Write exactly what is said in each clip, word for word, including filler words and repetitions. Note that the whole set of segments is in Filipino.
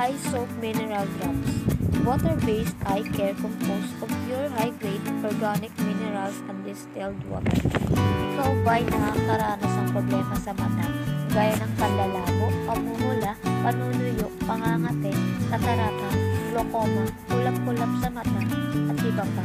Hyssop mineral drops. Water-based eye care composed of pure high-grade organic minerals and distilled water. Ikaw ba'y nakakaranas ng problema sa mata gaya ng panlalabo, pamumula, panunuyo, pangangate, katarata, glaucoma, kulap-kulap sa mata, at iba pa?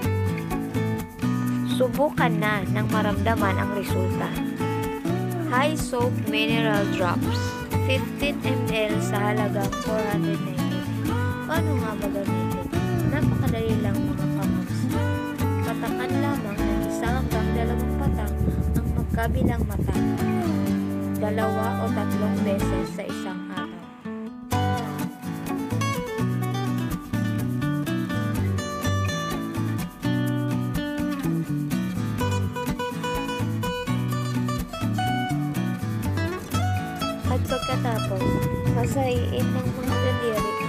Subukan na nang maramdaman ang resulta. Hyssop mineral drops, fifteen milliliters sa halagang four hundred ninety. Paano nga ba gamitin? Napakadali lang mga kamags. Patakan lamang ng isa hanggang dalawang patak ang magkabilang mata, dalawa o tatlong beses sa isang araw. At pagkatapos, masahiin ng mga daliri